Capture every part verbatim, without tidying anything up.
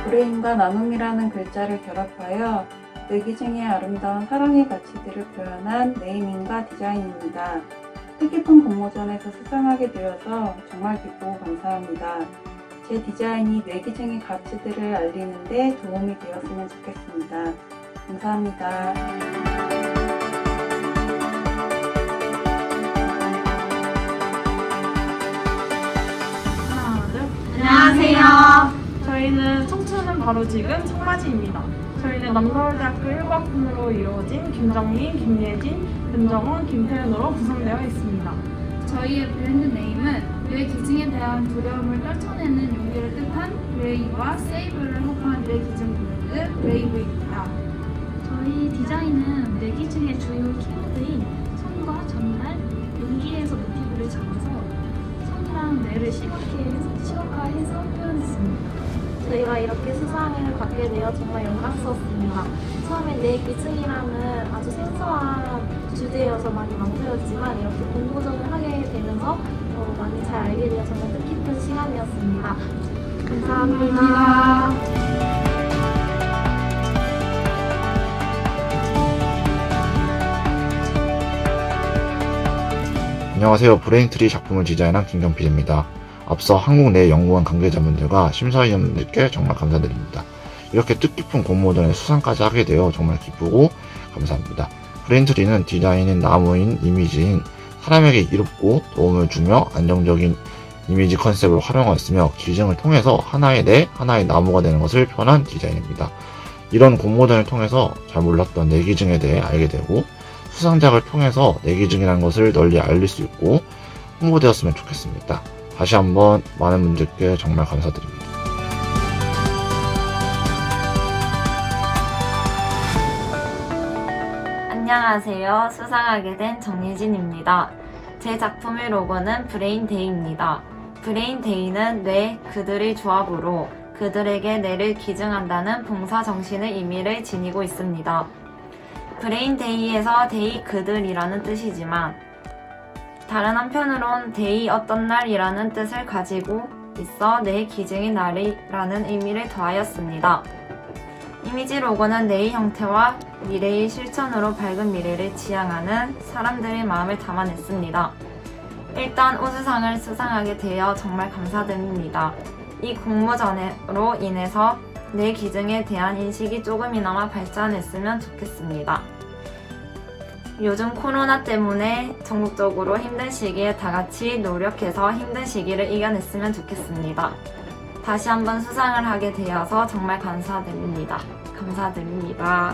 브레인과 나눔이라는 글자를 결합하여 뇌기증의 아름다운 사랑의 가치들을 표현한 네이밍과 디자인입니다. 뜻깊은 공모전에서 수상하게 되어서 정말 기쁘고 감사합니다. 제 디자인이 뇌기증의 가치들을 알리는 데 도움이 되었으면 좋겠습니다. 감사합니다. 하나, 둘. 안녕하세요. 저희는 청춘은 바로 지금 청바지입니다. 저희는 남서울대학교 일 학번으로 이루어진 김정민, 김예진, 윤정원, 김태윤으로 구성되어 있습니다. 저희의 브랜드 네임은 뇌 기증에 대한 두려움을 떨쳐내는 용기를 뜻한 브레이와 세이브를 합한 뇌 기증 브랜드 브레이브입니다. 저희 디자인은 뇌 기증의 주요 키워드인 손과 전날, 용기에서 모티브를 잡아서 손이랑 뇌를 시각화해서, 시각화해서 표현했습니다. 저희가 이렇게 수상을 받게 되어 정말 영광스럽습니다. 처음에 뇌 기증이라는 아주 생소한 주제여서 많이 망설였지만 이렇게 공모전을 하게 되면서 어, 많이 잘 알게 되어 정말 뜻깊은 시간이었습니다. 감사합니다. 감사합니다. 안녕하세요. 브레인트리 작품을 디자인한 김경필입니다. 앞서 한국내연구원 관계자분들과 심사위원분들께 정말 감사드립니다. 이렇게 뜻깊은 공모전에 수상까지 하게 되어 정말 기쁘고 감사합니다. 브레인트리는 디자인인 나무인 이미지인 사람에게 이롭고 도움을 주며 안정적인 이미지 컨셉을 활용하였으며 기증을 통해서 하나의 뇌, 하나의 나무가 되는 것을 표현한 디자인입니다. 이런 공모전을 통해서 잘 몰랐던 뇌기증에 대해 알게 되고 수상작을 통해서 뇌기증이라는 것을 널리 알릴 수 있고 홍보되었으면 좋겠습니다. 다시 한번 많은 분들께 정말 감사드립니다. 안녕하세요. 수상하게 된 정예진입니다. 제 작품의 로고는 브레인데이입니다. 브레인데이는 뇌, 그들의 조합으로 그들에게 뇌를 기증한다는 봉사정신의 의미를 지니고 있습니다. 브레인데이에서 데이 그들이라는 뜻이지만 다른 한편으론 데이 어떤 날이라는 뜻을 가지고 있어 뇌 기증의 날이라는 의미를 더하였습니다. 이미지 로고는 뇌의 형태와 미래의 실천으로 밝은 미래를 지향하는 사람들의 마음을 담아냈습니다. 일단 우수상을 수상하게 되어 정말 감사드립니다. 이 공모전으로 인해서 뇌 기증에 대한 인식이 조금이나마 발전했으면 좋겠습니다. 요즘 코로나 때문에 전국적으로 힘든 시기에 다같이 노력해서 힘든 시기를 이겨냈으면 좋겠습니다. 다시 한번 수상을 하게 되어서 정말 감사드립니다. 감사드립니다.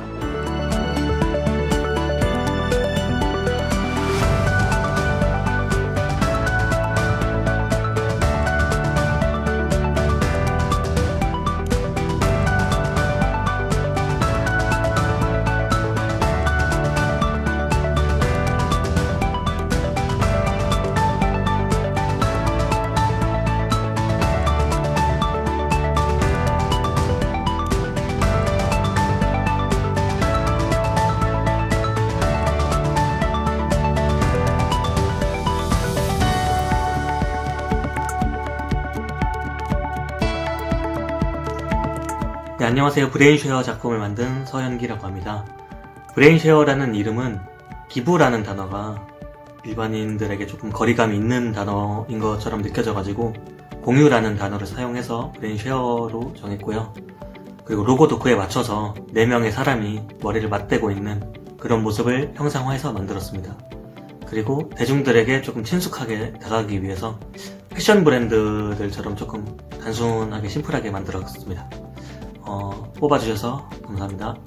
네, 안녕하세요. 브레인쉐어 작품을 만든 서현기라고 합니다. 브레인쉐어라는 이름은 기부라는 단어가 일반인들에게 조금 거리감이 있는 단어인 것처럼 느껴져가지고 공유라는 단어를 사용해서 브레인쉐어로 정했고요. 그리고 로고도 그에 맞춰서 네 명의 사람이 머리를 맞대고 있는 그런 모습을 형상화해서 만들었습니다. 그리고 대중들에게 조금 친숙하게 다가가기 위해서 패션 브랜드들처럼 조금 단순하게 심플하게 만들었습니다. 어, 뽑아주셔서 감사합니다.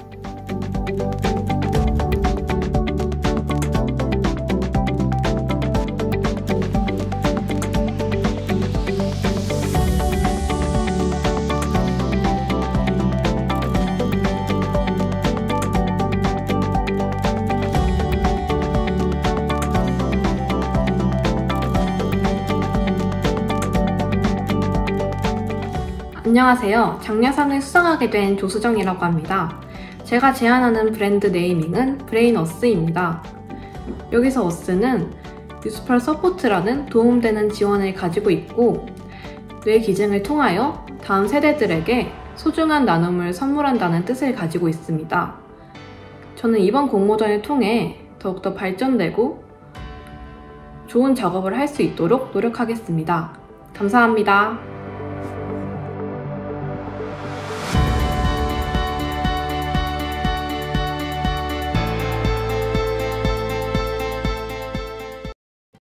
안녕하세요. 장려상을 수상하게 된 조수정이라고 합니다. 제가 제안하는 브랜드 네이밍은 브레인어스입니다. 여기서 어스는 유스펄 서포트라는 도움되는 지원을 가지고 있고 뇌 기증을 통하여 다음 세대들에게 소중한 나눔을 선물한다는 뜻을 가지고 있습니다. 저는 이번 공모전을 통해 더욱더 발전되고 좋은 작업을 할 수 있도록 노력하겠습니다. 감사합니다.